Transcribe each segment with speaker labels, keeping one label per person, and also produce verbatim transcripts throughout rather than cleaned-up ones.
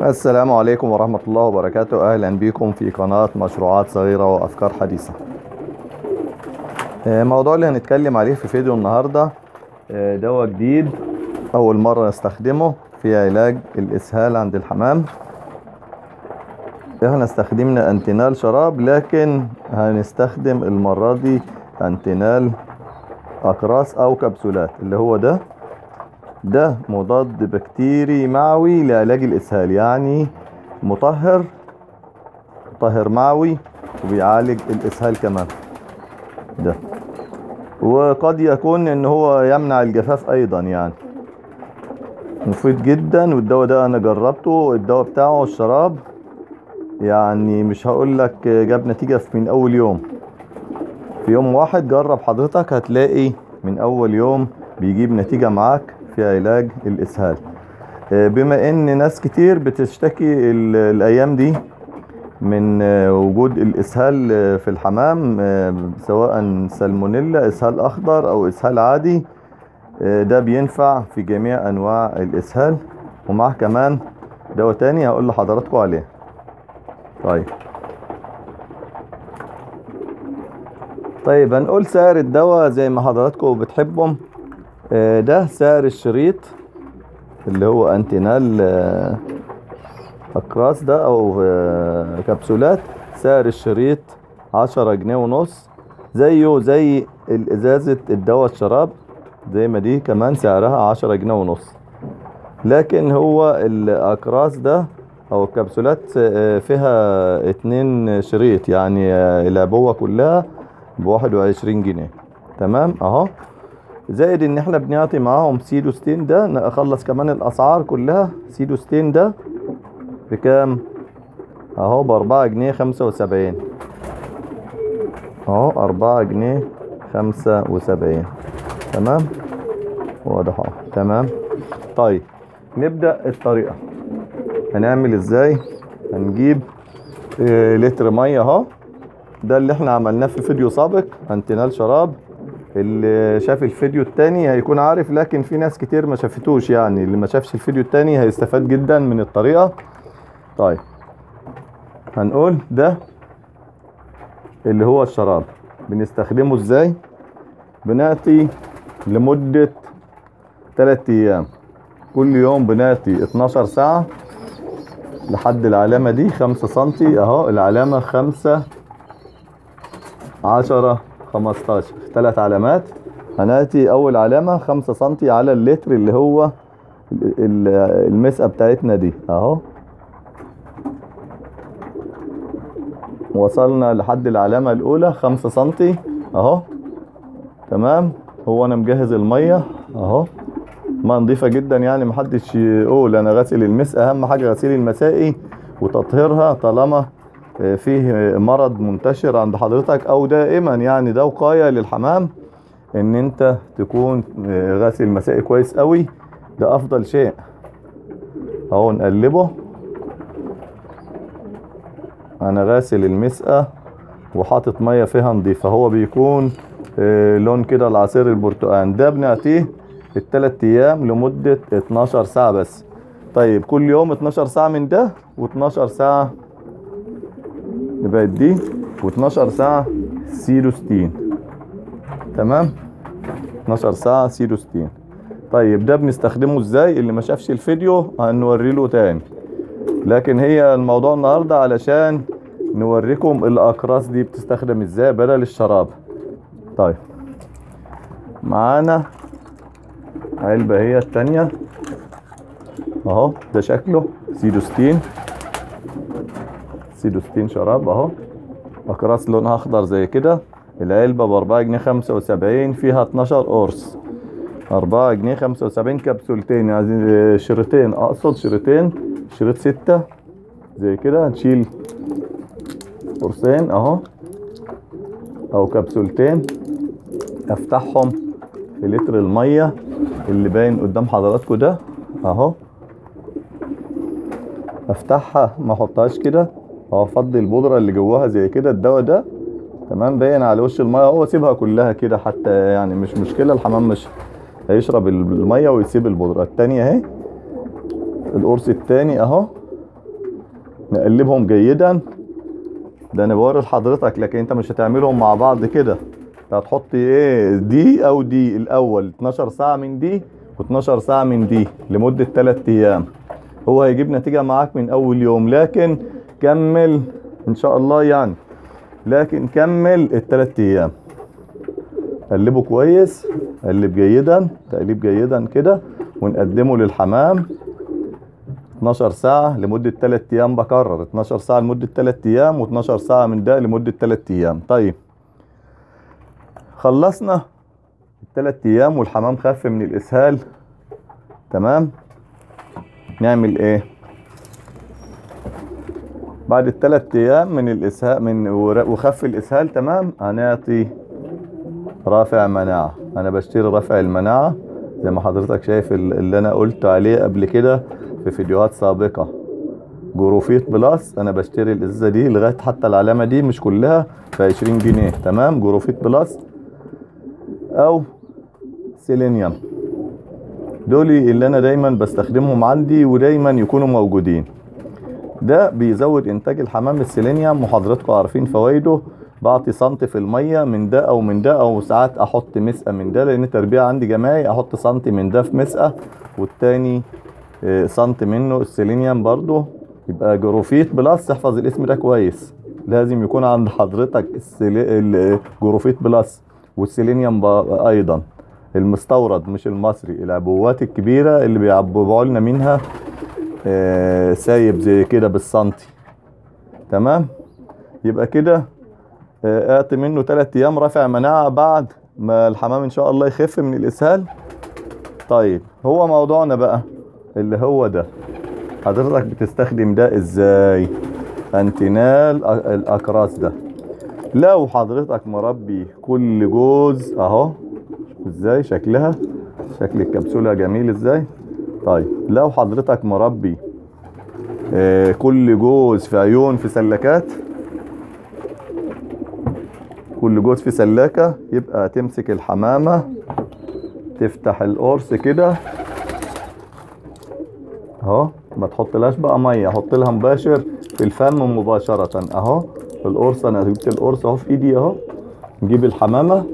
Speaker 1: السلام عليكم ورحمة الله وبركاته. أهلا بكم في قناة مشروعات صغيرة وأفكار حديثة. الموضوع اللي هنتكلم عليه في فيديو النهاردة دواء جديد أول مرة نستخدمه في علاج الإسهال عند الحمام. احنا استخدمنا انتينال شراب، لكن هنستخدم المرة دي انتينال أقراص أو كبسولات. اللي هو ده ده مضاد بكتيري معوي لعلاج الإسهال، يعني مطهر مطهر معوي وبيعالج الإسهال كمان. ده وقد يكون ان هو يمنع الجفاف ايضا، يعني مفيد جدا. والدواء ده انا جربته، الدواء بتاعه الشراب يعني مش هقول لك جاب نتيجة من اول يوم، في يوم واحد. جرب حضرتك هتلاقي من اول يوم بيجيب نتيجة معاك في علاج الاسهال. بما ان ناس كتير بتشتكي الايام دي من وجود الاسهال في الحمام، سواء سالمونيلا، اسهال اخضر او اسهال عادي، ده بينفع في جميع انواع الاسهال. ومعه كمان دواء تاني هقول لحضراتكم عليه. طيب طيب هنقول سعر الدواء زي ما حضراتكم بتحبهم. ده سعر الشريط اللي هو انتينال اقراص ده او كبسولات. سعر الشريط عشرة جنيه ونص، زيه زي الازازة الدواء الشراب، زي ما دي كمان سعرها عشرة جنيه ونص. لكن هو الاقراص ده او الكبسولات فيها اتنين شريط، يعني العبوة كلها بواحد وعشرين جنيه. تمام اهو. زائد ان احنا بنعطي معاهم سيدوستين. ده نخلص كمان الاسعار كلها. سيدوستين ده بكام اهو؟ باربعة جنيه خمسة وسبعين اهو، اربعة جنيه خمسة وسبعين. تمام واضح اهو. تمام. طيب نبدأ الطريقة. هنعمل ازاي؟ هنجيب اه لتر مية اهو. ده اللي احنا عملناه في فيديو سابق، انتينال شراب. اللي شاف الفيديو التاني هيكون عارف، لكن في ناس كتير ما شافتوش، يعني اللي ما شافش الفيديو التاني هيستفاد جدا من الطريقة. طيب هنقول ده اللي هو الشراب بنستخدمه ازاي. بنعطي لمدة تلات ايام، كل يوم بنعطي اتناشر ساعة لحد العلامة دي خمسة سنتي اهو. العلامة خمسة، عشرة، خمستاشر، تلات علامات. هنعطي اول علامة خمسة سنتي على اللتر اللي هو المسقة بتاعتنا دي اهو. وصلنا لحد العلامة الاولى خمسة سنتي اهو. تمام. هو انا مجهز المية اهو، مية نضيفة جدا، يعني محدش يقول انا غسل المسقة. اهم حاجة غسيل المسائي وتطهيرها، طالما فيه مرض منتشر عند حضرتك او دائما، يعني ده وقاية للحمام ان انت تكون غاسل المسائي كويس قوي. ده افضل شيء اهو. نقلبه. انا غاسل المسقة وحاطط مية فيها نضيفة، هو بيكون لون كده العصير البرتقال. ده بنعطيه التلات ايام لمدة اتناشر ساعة بس. طيب كل يوم اتناشر ساعة من ده، واتناشر ساعة يبقى دي، واتناشر ساعة سيدوستين. تمام. اتناشر ساعة سيدوستين. طيب ده بنستخدمه ازاي؟ اللي ما شافش الفيديو هنوري له تاني، لكن هي الموضوع النهاردة علشان نوريكم الاقراص دي بتستخدم ازاي بدل الشراب. طيب معانا علبة هي التانية اهو. ده شكله سيدوستين، سيدوستين شراب اهو. اقراص لونها اخضر زي كده. العلبة باربعة جنيه خمسة وسبعين، فيها اتناشر قرص. اربعة جنيه خمسة وسبعين كبسولتين، يعني شريطين، اقصد شريطين، شريط ستة زي كده. هنشيل قرصين اهو او كبسولتين، افتحهم في لتر المية اللي باين قدام حضراتكم ده اهو. افتحها، ما احطهاش كده اهو. افضي البودرة اللي جواها زي كده، الدواء ده تمام باين على وش المية اهو. اسيبها كلها كده حتى، يعني مش مشكلة، الحمام مش هيشرب المية ويسيب البودرة. التانية اهي، القرص التاني اهو نقلبهم جيدا. ده انا بوري لحضرتك، لكن انت مش هتعملهم مع بعض كده. انت هتحط ايه دي او دي الاول، اتناشر ساعة من دي و12 ساعة من دي لمدة تلات ايام. هو هيجيب نتيجة معاك من اول يوم، لكن كمل ان شاء الله يعني. لكن كمل التلات ايام. قلبه كويس، قلب جيدا، تقليب جيدا كده، ونقدمه للحمام اتناشر ساعة لمدة تلات ايام. بكرر اتناشر ساعة لمدة تلات ايام، و12 ساعة من ده لمدة تلات ايام. طيب خلصنا التلات ايام والحمام خف من الاسهال، تمام. نعمل ايه بعد التلات ايام من الاسهال من وخف الاسهال؟ تمام، هنعطي رافع مناعة. انا بشتري رافع المناعة زي ما حضرتك شايف اللي انا قلت عليه قبل كده في فيديوهات سابقة. جروفيت بلس، انا بشتري الازازة دي لغاية حتى العلامة دي مش كلها في عشرين جنيه، تمام. جروفيت بلس او سيلينيوم، دولي اللي انا دايما بستخدمهم عندي ودايما يكونوا موجودين. ده بيزود انتاج الحمام السيلينيوم، وحضراتكم عارفين فوائده. بعطي سنتي في المية من ده او من ده، او ساعات احط مسقة من ده، لان التربية عندي جماعي. احط سنتي من ده في مسقة، والتاني سنتي منه السيلينيوم برضو. يبقى جروفيت بلس، احفظ الاسم ده كويس. لازم يكون عند حضرتك الجروفيت بلس والسيلينيوم ايضا، المستورد مش المصري. العبوات الكبيرة اللي بيعبوا لنا منها آه سايب زي كده بالسنتي، تمام. يبقى كده آه اعطي منه تلات ايام رافع مناعة بعد ما الحمام ان شاء الله يخف من الاسهال. طيب هو موضوعنا بقى اللي هو ده، حضرتك بتستخدم ده ازاي؟ انتينال الاكراس ده. لو حضرتك مربي كل جوز اهو ازاي شكلها، شكل الكبسولة جميل ازاي. طيب لو حضرتك مربي آه كل جوز في عيون في سلكات، كل جوز في سلاكة، يبقى تمسك الحمامة تفتح القرص كده اهو. ما تحطلهاش بقى مية، حط لها مباشر في الفم مباشرة اهو. القرص انا جبت القرص اهو في ايدي اهو. نجيب الحمامة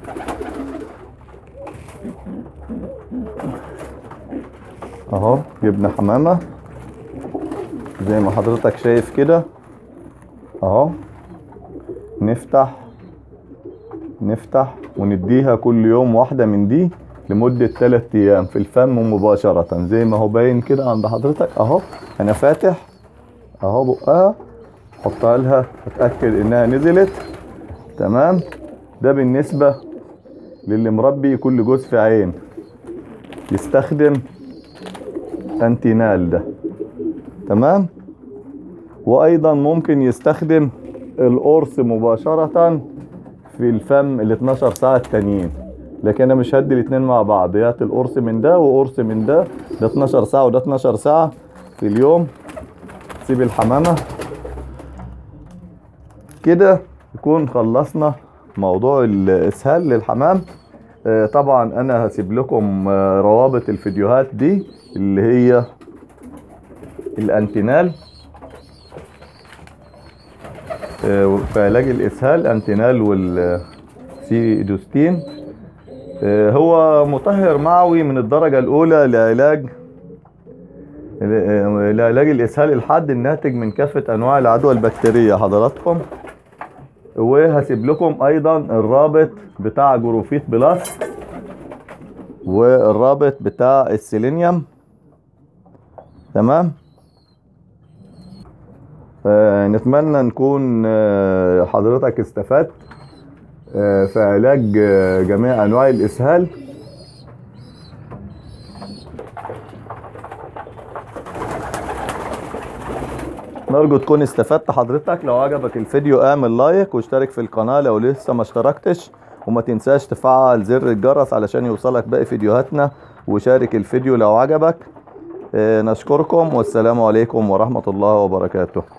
Speaker 1: اهو، جبنا حمامة زي ما حضرتك شايف كده اهو. نفتح نفتح ونديها كل يوم واحدة من دي لمدة تلات ايام في الفم مباشرة زي ما هو باين كده عند حضرتك اهو. انا فاتح اهو بقها، حطها لها اتأكد انها نزلت، تمام. ده بالنسبة للي مربي كل جوز في عين يستخدم انتينال ده، تمام. وايضا ممكن يستخدم القرص مباشرة في الفم ال اتناشر ساعة التانيين، لكن انا مش هدي الاتنين مع بعض. ياتي القرص من ده وقرص من ده، ده اتناشر ساعة وده اتناشر ساعة في اليوم. سيب الحمامة كده. يكون خلصنا موضوع الاسهال للحمام. آه طبعا انا هسيب لكم آه روابط الفيديوهات دي اللي هي الانتينال آه في علاج الاسهال، انتينال والسيدوستين. آه هو مطهر معوي من الدرجة الاولى لعلاج لعلاج الاسهال الحاد الناتج من كافة انواع العدوى البكتيرية حضراتكم. وهسيب لكم ايضا الرابط بتاع جروفيت بلس والرابط بتاع السيلينيوم، تمام. آه نتمنى نكون آه حضرتك استفدت آه في علاج آه جميع انواع الاسهال. نرجو تكون استفدت حضرتك. لو عجبك الفيديو اعمل لايك واشترك في القناة لو لسه ما اشتركتش، وما تنساش تفعل زر الجرس علشان يوصلك باقي فيديوهاتنا، وشارك الفيديو لو عجبك. اه نشكركم والسلام عليكم ورحمة الله وبركاته.